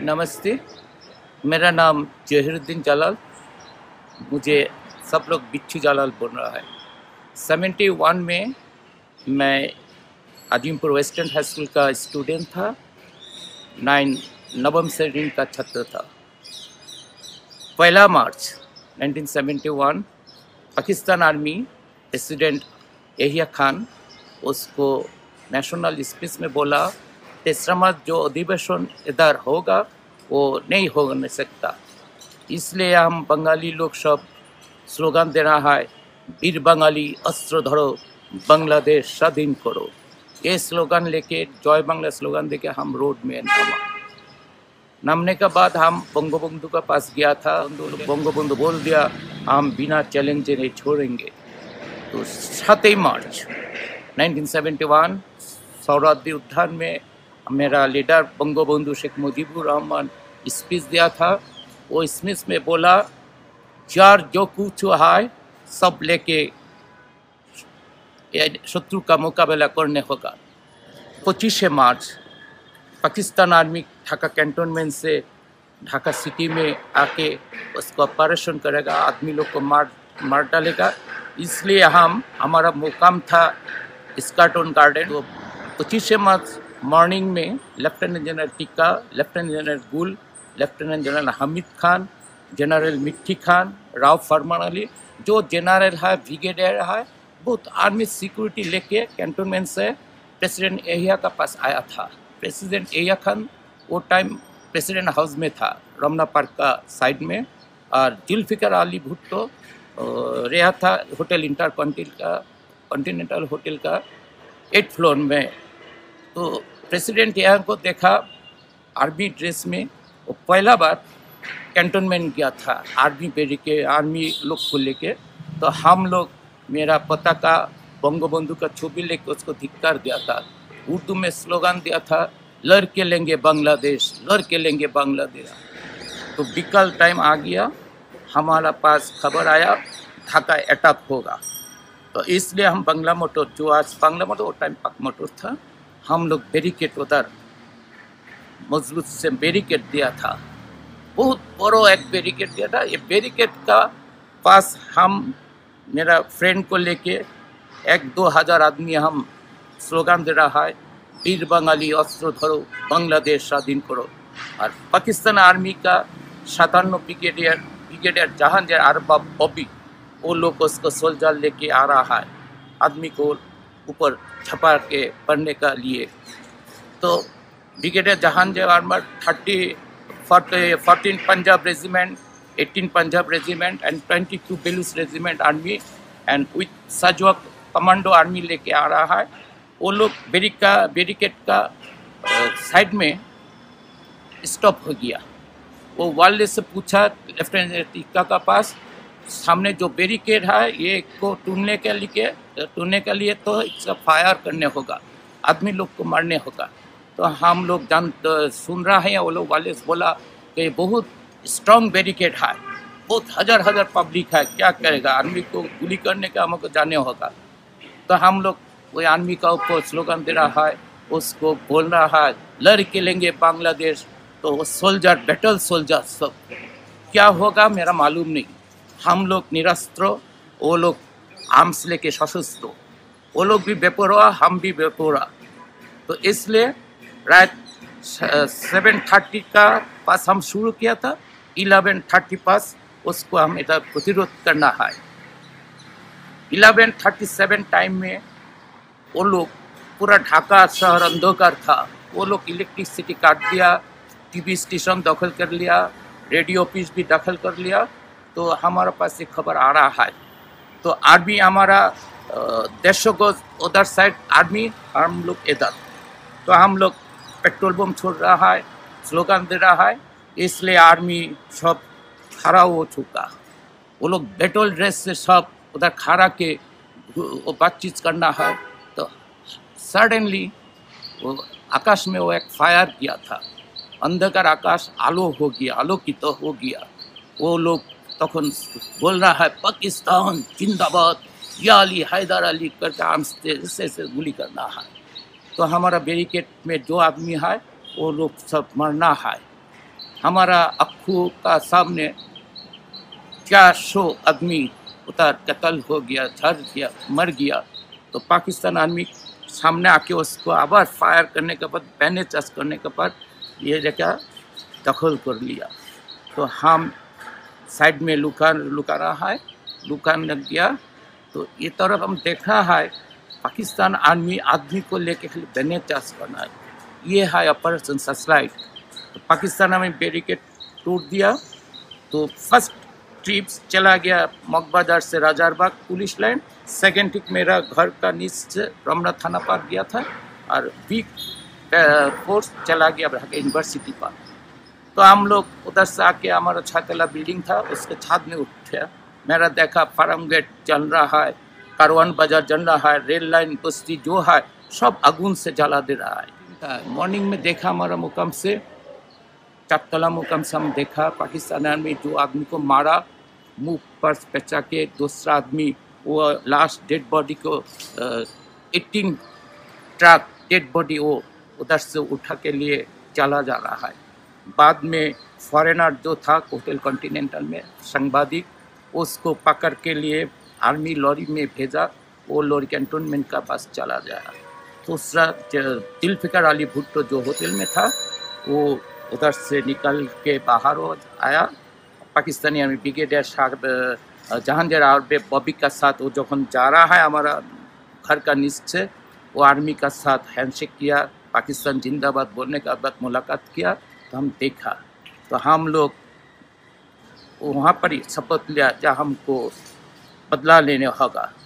नमस्ते, मेरा नाम जहीरुद्दीन जलाल। मुझे सब लोग बिच्छू जलाल बोल रहा है। 71 में मैं अजीमपुर वेस्टर्न हाई स्कूल का स्टूडेंट था। 9 नवम श्रेणी का छात्र था। 1 March 1971 Pakistan army president Yahya Khan उसको नेशनल स्पीच में बोला, तीसरा मार्च जो अधिवेशन इधर होगा वो नहीं हो सकता। इसलिए हम बंगाली लोग सब स्लोगन दे रहा है, वीर बंगाली अस्त्र धरो, बांग्लादेश स्वाधीन करो। ये स्लोगन लेके, जय बांग्ला स्लोगन देके हम रोड में नामने के बाद हम बंगबंधु के पास गया था। बंगबंधु बोल दिया हम बिना चैलेंज नहीं छोड़ेंगे। तो 7 मार्च 1971 सौरादी उद्यान में मेरा लीडर बंगबंधु शेख मुजीबुर रहमान स्पीच दिया था। वो स्पीच में बोला, चार जो कुछ है सब लेके शत्रु का मुकाबला करने होगा। 25 March Pakistan army Dhaka cantonment से ढाका सिटी में आके उसको ऑपरेशन करेगा, आदमी लोग को मार डालेगा। इसलिए हमारा मुकाम था स्कार्टन गार्डन। तो 25 मार्च मॉर्निंग में lieutenant general Tikka, lieutenant general Gul, lieutenant general Hamid Khan, general Mitha Khan, Rao फरमान अली, जो जनरल है, ब्रिगेडियर है, बहुत आर्मी सिक्योरिटी लेके कैंटोनमेंट से प्रेसिडेंट यहिया का पास आया था। प्रेसिडेंट यहिया खान वो टाइम प्रेसिडेंट हाउस में था, रमना पार्क का साइड में, और जुल्फिकार अली भुट्टो रहा था होटल इंटरकॉन्टिनेंटल होटल का 8th फ्लोर में। तो प्रेसिडेंट यहाँ को देखा आर्मी ड्रेस में, वो पहला बार कैंटोनमेंट गया था आर्मी बैरिकेड, आर्मी लोग को लेके। तो हम लोग मेरा पताका बंगबंधु का छवि लेके उसको धिक्कार दिया था। उर्दू में स्लोगन दिया था, लड़ के लेंगे बांग्लादेश, लड़ के लेंगे बांग्लादेश। तो विकल टाइम आ गया, हमारा पास खबर आया ढाका अटैक होगा। तो इसलिए हम बांग्ला मोटर, जो आज बांग्ला मोटर वो टाइम पाक मोटर था, हम लोग बैरिकेड उधर मजबूत से बैरिकेड दिया था। बहुत बड़ा एक बैरिकेड दिया था। ये बैरिकेड का पास हम मेरा फ्रेंड को लेके 1-2 हज़ार आदमी हम स्लोगन दे रहा है, वीर बंगाली अस्त्र धरो, बांग्लादेश स्वाधीन करो। और पाकिस्तान आर्मी का 57 ब्रिगेडियर जहांगीर अरबाब बॉबी, वो लोग उसको सोल्जर लेके आ रहा है आदमी को ऊपर छपा के पढ़ने का लिए। तो brigadier Jahangir Arbab 14 Punjab regiment, 18 Punjab regiment and 22 Baluch regiment army and with साजवा कमांडो आर्मी लेके आ रहा है। वो लोग बैरिकेड का साइड में स्टॉप हो गया। वो वाले से पूछा लेफ्टिनेंट टिक्का का पास, सामने जो बैरिकेड है ये को टूटने के लिए तो इसका फायर करने होगा, आदमी लोग को मारने होगा। तो हम लोग सुन रहे हैं। वो लोग वाले से बोला कि बहुत स्ट्रॉन्ग बैरिकेड है, बहुत हज़ार पब्लिक है, क्या करेगा, आर्मी को गोली करने का हमको जाने होगा। तो हम लोग वो आर्मी का ऊपर स्लोगन दे रहा है, उसको बोल रहा है लड़ के लेंगे बांग्लादेश। तो वो सोल्जर, बैटल सोल्जर सब क्या होगा मेरा मालूम नहीं। हम लोग निरस्त्र, वो लोग आर्म्स लेके सशस्त्र, वो लोग भी बेपरवाह, हम भी बेपरवाह। तो इसलिए रात 7:30 का पास हम शुरू किया था, 11:30 पास उसको हम इधर प्रतिरोध करना है। 11:37 टाइम में वो लोग, पूरा ढाका शहर अंधकार था, वो लोग इलेक्ट्रिसिटी काट दिया, टीवी स्टेशन दखल कर लिया, रेडियो ऑफिस भी दखल कर लिया। तो हमारे पास एक खबर आ रहा है। तो आर्मी हमारा देशों को उधर साइड आर्मी, हम लोग इधर। तो हम लोग पेट्रोल बम छोड़ रहा है, स्लोगन दे रहा है, इसलिए आर्मी सब खड़ा हो चुका। वो लोग बैटल ड्रेस से सब उधर खड़ा के वो बातचीत करना है। तो सडनली वो आकाश में वो एक फायर किया था, अंधकार आकाश आलोकित हो गया। वो लोग तखन बोल रहा है पाकिस्तान जिंदाबाद, या अली हैदर अली करके आर्म्स से गोली करना है। तो हमारा बैरिकेड में जो आदमी है वो लोग सब मरना है। हमारा आँखों का सामने 400 आदमी उधर कत्ल हो गया, झड़ गया, मर गया। तो पाकिस्तान आर्मी सामने आके उसको आबार फायर करने के बाद, बैनेचास करने के बाद ये जगह दखल कर लिया। तो हम साइड में लुका रहा है, लुकान लग गया। तो ये तरफ हम देख रहा है पाकिस्तान आर्मी आदमी को लेके खाली बैनेचास करना है। ये है ऑपरेशन सर्चलाइट। तो पाकिस्तान हमें बैरिकेड तोड़ दिया। तो फर्स्ट ट्रिप्स चला गया मकबाजार से Rajarbagh police line. Second trip मेरा घर का नीचे रमना थाना पार गया था। और वीक फोर्स चला गया ढाका यूनिवर्सिटी पार। तो हम लोग उधर से आके, हमारा छातला बिल्डिंग था, उसके छत में उठे। मेरा देखा फार्म गेट जल रहा है, कारवान बाजार जल रहा है, रेल लाइन बस्ती जो है सब आगुन से जला दे रहा है। मॉर्निंग में देखा हमारा मुकाम से, चारतला मुकाम से हम देखा पाकिस्तान आर्मी जो आदमी को मारा, मुंह पर पेचा के दूसरा आदमी वो लास्ट डेड बॉडी को 18 ट्रक डेड बॉडी वो उधर से उठा के लिए चला जा रहा है। बाद में फॉरेनर जो था होटल कॉन्टिनेंटल में सांबादिक, उसको पकड़ के लिए आर्मी लॉरी में भेजा। वो लॉरी कैंटोनमेंट का पास चला गया। दूसरा जुल्फ़िकार अली भुट्टो जो होटल में था वो उधर से निकल के बाहर हो आया। पाकिस्तानी आर्मी ब्रिगेडियर जहांगीर आरबे बॉबी का साथ वो जब जा रहा है हमारा घर का नीचे, वो आर्मी का साथ हैंडशेक किया, पाकिस्तान जिंदाबाद बोलने के बाद मुलाकात किया। तो हम देखा, तो हम लोग वहाँ पर ही शपथ लिया जहाँ हमको बदला लेने होगा।